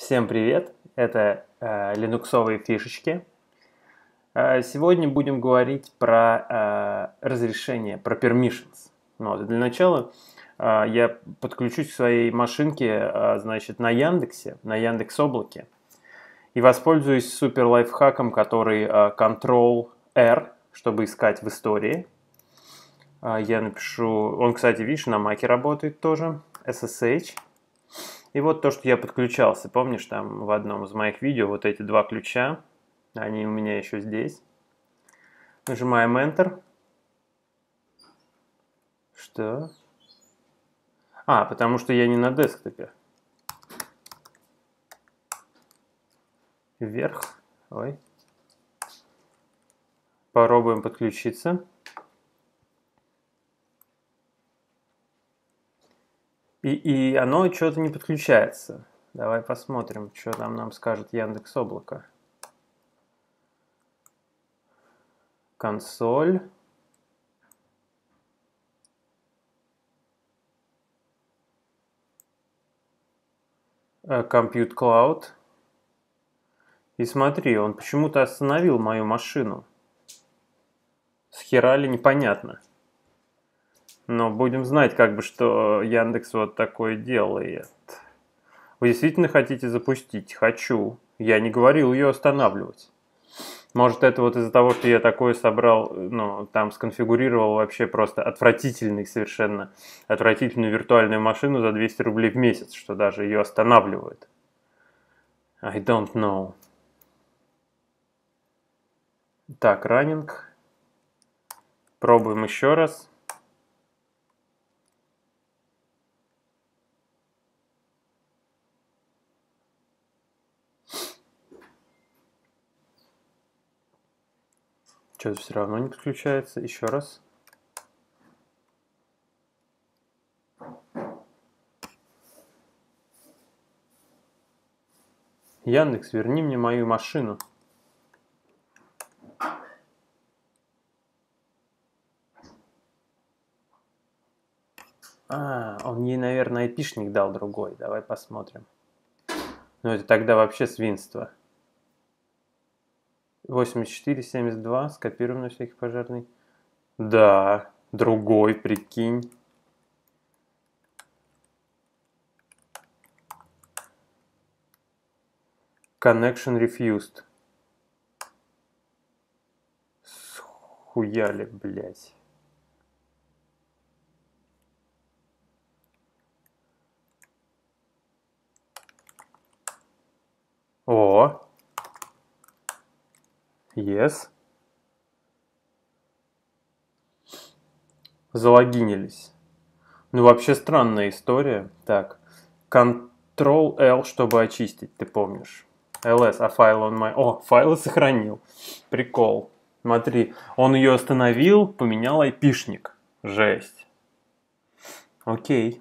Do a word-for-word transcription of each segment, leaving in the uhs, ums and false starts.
Всем привет! Это э, линуксовые фишечки. Э, сегодня будем говорить про э, разрешение, про permissions. Ну, вот, для начала э, я подключусь к своей машинке э, значит, на Яндексе, на Яндекс.Облаке и воспользуюсь супер лайфхаком, который э, Ctrl-R, чтобы искать в истории. Э, я напишу, он, кстати, видишь, на Маке работает тоже, эс эс эйч. И вот то, что я подключался. Помнишь, там в одном из моих видео вот эти два ключа, они у меня еще здесь. Нажимаем Enter. Что? А, потому что я не на десктопе. Вверх. Ой. Попробуем подключиться. И, и оно что-то не подключается. Давай посмотрим, что там нам скажет Яндекс.Облако. Консоль. Compute Cloud. И смотри, он почему-то остановил мою машину. Схера ли, непонятно. Но будем знать, как бы, что Яндекс вот такое делает. Вы действительно хотите запустить? Хочу. Я не говорил ее останавливать. Может, это вот из-за того, что я такое собрал, ну, там сконфигурировал вообще просто отвратительный совершенно, отвратительную виртуальную машину за двести рублей в месяц, что даже ее останавливает. I don't know. Так, раннинг. Пробуем еще раз. Что-то все равно не подключается. Еще раз. Яндекс, верни мне мою машину. А, он ей, наверное, айпишник дал другой. Давай посмотрим. Ну, это тогда вообще свинство. восемьдесят четыре семьдесят два, скопируем на всякий пожарный. Да, другой, прикинь. Connection refused. Схуяли, блядь. О! Yes. Залогинились. Ну, вообще странная история. Так, Ctrl-L, чтобы очистить, ты помнишь. эл эс, а файл он мой... О, файлы сохранил. Прикол. Смотри, он ее остановил, поменял айпишник. Жесть. Окей.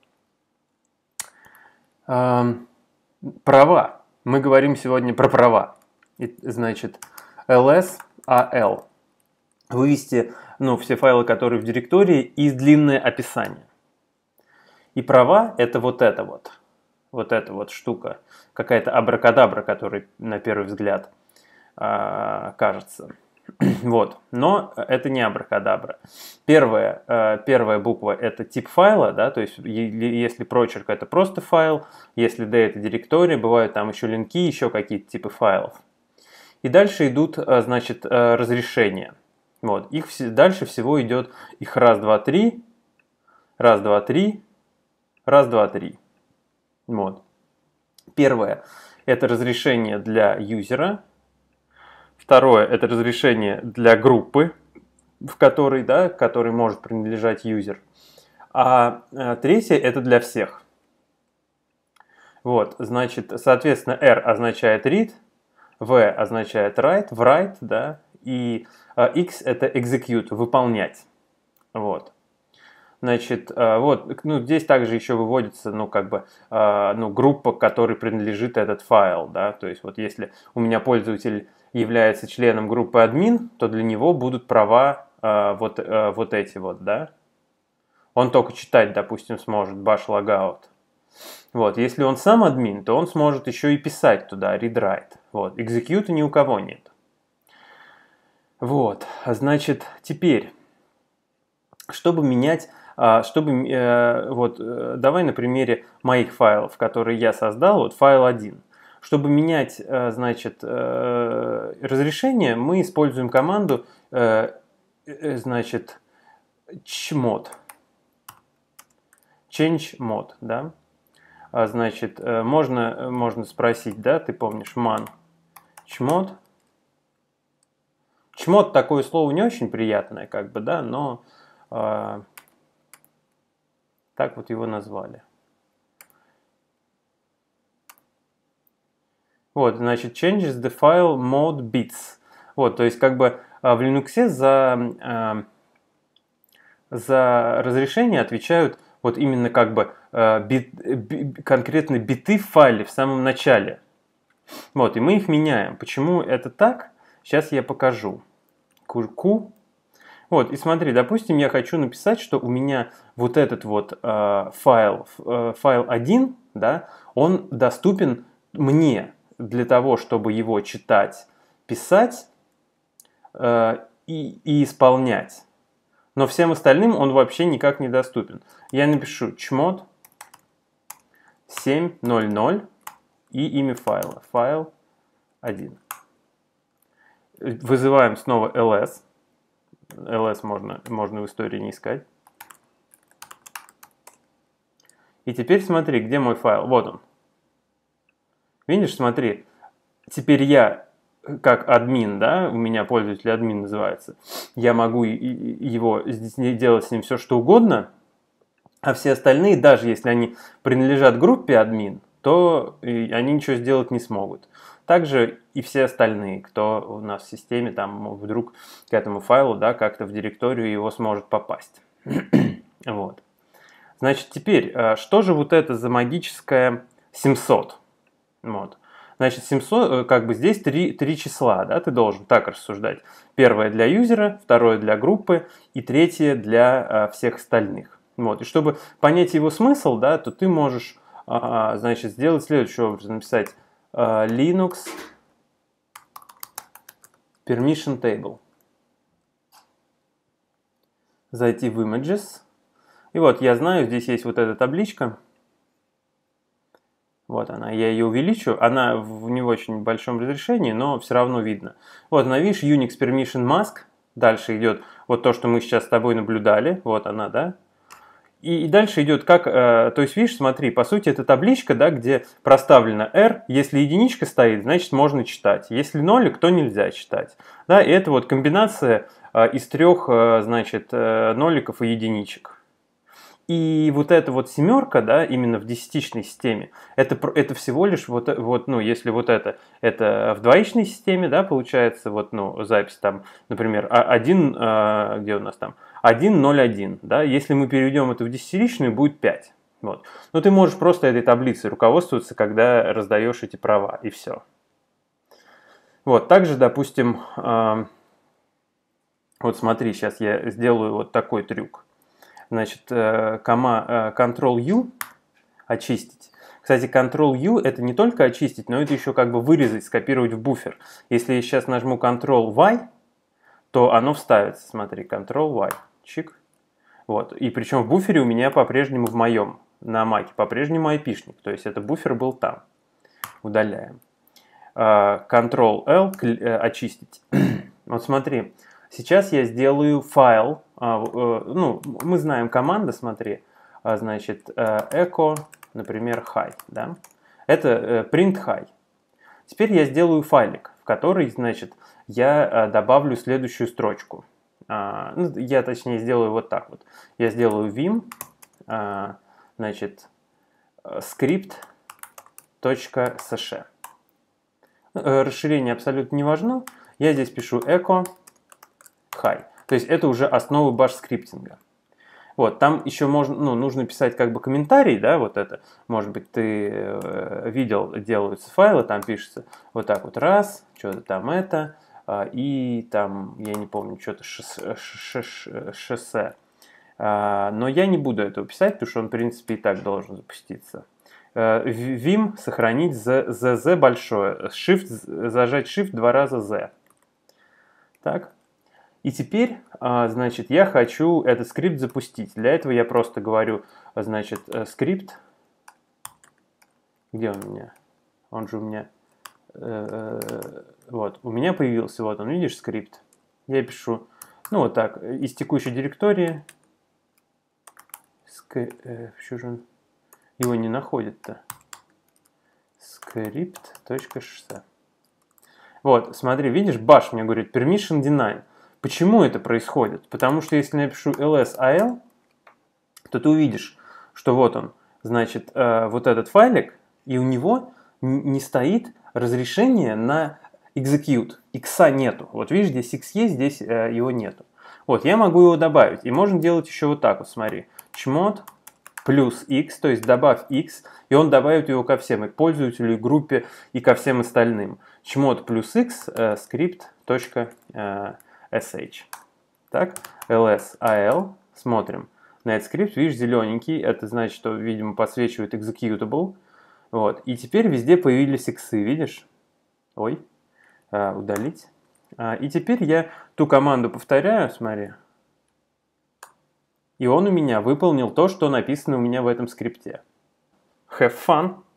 Эм, права. Мы говорим сегодня про права. И, значит, ls-al. Вывести, ну, все файлы, которые в директории, и длинное описание. И права — это вот это вот. Вот эта вот штука. Какая-то абракадабра, которая на первый взгляд э, кажется. Вот. Но это не абракадабра. Первая, э, первая буква — это тип файла, да, то есть если прочерк — это просто файл, если d — это директория, бывают там еще линки, еще какие-то типы файлов. И дальше идут, значит, разрешения. Вот. Их дальше всего идет их раз, два, три, раз, два, три, раз, два, три. Вот. Первое — это разрешение для юзера. Второе — это разрешение для группы, в которой, да, которой может принадлежать юзер. А третье — это для всех. Вот, значит, соответственно, R означает read, V означает write, в write, да, и X это execute, выполнять. Вот. Значит, вот, ну, здесь также еще выводится, ну, как бы, ну, группа, которой принадлежит этот файл, да, то есть вот если у меня пользователь является членом группы админ, то для него будут права вот, вот эти вот, да. Он только читать, допустим, сможет bash logout. Вот, если он сам админ, то он сможет еще и писать туда read-write. Вот, execute ни у кого нет. Вот, значит, теперь, чтобы менять, чтобы, вот, давай на примере моих файлов, которые я создал, вот файл один. Чтобы менять, значит, разрешение, мы используем команду, значит, chmod, change mod, да. Значит, можно, можно спросить, да, ты помнишь, man chmod. Chmod такое слово не очень приятное, как бы, да, но э, так вот его назвали. Вот, значит, changes the file mode bits. Вот, то есть, как бы в Linux за, э, за разрешение отвечают вот именно как бы э, бит, бит, конкретно биты в файле в самом начале. Вот, и мы их меняем. Почему это так? Сейчас я покажу. Q. Вот, и смотри, допустим, я хочу написать, что у меня вот этот вот э, файл, э, файл один, да, он доступен мне для того, чтобы его читать, писать э, и, и исполнять. Но всем остальным он вообще никак не доступен. Я напишу chmod семь ноль ноль и имя файла. Файл один. Вызываем снова ls. ls можно, можно в истории не искать. И теперь смотри, где мой файл. Вот он. Видишь, смотри. Теперь я, как админ, да, у меня пользователь админ называется, я могу его делать с ним все, что угодно, а все остальные, даже если они принадлежат группе админ, то они ничего сделать не смогут. Также и все остальные, кто у нас в системе, там вдруг к этому файлу, да, как-то в директорию его сможет попасть. Вот. Значит, теперь, что же вот это за магическое семьсот? Вот. Значит, семьсот, как бы здесь три, три числа, да, ты должен так рассуждать. Первое для юзера, второе для группы и третье для всех остальных. Вот. И чтобы понять его смысл, да, то ты можешь, значит, сделать следующим образом, написать Linux permission table. Зайти в images. И вот я знаю, здесь есть вот эта табличка. Вот она, я ее увеличу. Она в не очень большом разрешении, но все равно видно. Вот она, видишь, Unix permission mask. Дальше идет вот то, что мы сейчас с тобой наблюдали. Вот она, да. И, и дальше идет как, э, то есть, видишь, смотри, по сути, это табличка, да, где проставлена R. Если единичка стоит, значит, можно читать. Если нолик, то нельзя читать. Да, и это вот комбинация э, из трех, э, значит, э, ноликов и единичек. И вот эта вот семерка, да, именно в десятичной системе, это, это всего лишь вот, вот, ну, если вот это, это в двоичной системе, да, получается, вот, ну, запись там, например, один, э, где у нас там, один ноль один, да, если мы переведем это в десятичную, будет пять. Вот. Но ты можешь просто этой таблицей руководствоваться, когда раздаешь эти права, и все. Вот, также, допустим, э, вот смотри, сейчас я сделаю вот такой трюк. Значит, Ctrl-U очистить. Кстати, Ctrl-U это не только очистить, но это еще как бы вырезать, скопировать в буфер. Если я сейчас нажму Ctrl-Y, то оно вставится. Смотри, Ctrl-Y. Чик. Вот. И причем в буфере у меня по-прежнему в моем, на маке, по-прежнему айпишник. То есть это буфер был там. Удаляем. Ctrl-L очистить. Вот смотри. Сейчас я сделаю файл, ну, мы знаем команда, смотри, значит, echo, например, high, да, это print high. Теперь я сделаю файлик, в который, значит, я добавлю следующую строчку. Ну, я, точнее, сделаю вот так вот. Я сделаю vim, значит, script.sh. Расширение абсолютно не важно. Я здесь пишу echo high. То есть это уже основа баш-скриптинга. Вот, там еще можно, ну, нужно писать как бы комментарий, да, вот это. Может быть, ты э, видел, делаются файлы, там пишется вот так вот раз, что-то там это, э, и там, я не помню, что-то шоссе. шоссе. Э, но я не буду этого писать, потому что он, в принципе, и так должен запуститься. vim сохранить zz большое. Shift, зажать Shift два раза Z. Так. И теперь, значит, я хочу этот скрипт запустить. Для этого я просто говорю, значит, скрипт. Где он у меня? Он же у меня... Вот, у меня появился, вот он, видишь, скрипт. Я пишу, ну вот так, из текущей директории. Ск... Что же он? Его не находит-то. Script.шс. Вот, смотри, видишь, bash мне говорит permission denied. Почему это происходит? Потому что если я напишу lsal, то ты увидишь, что вот он, значит, э, вот этот файлик, и у него не стоит разрешение на execute. Икса нету. Вот видишь, здесь X есть, здесь э, его нету. Вот, я могу его добавить. И можно делать еще вот так вот, смотри. Chmod плюс X, то есть добавь X, и он добавит его ко всем, и к пользователю, и группе, и ко всем остальным. Chmod плюс X э, script.sh. Так, lsal, смотрим. На этот скрипт, видишь, зелененький, это значит, что, видимо, подсвечивает executable. Вот, и теперь везде появились иксы, видишь? Ой, а, удалить. А, и теперь я ту команду повторяю, смотри. И он у меня выполнил то, что написано у меня в этом скрипте. Have fun!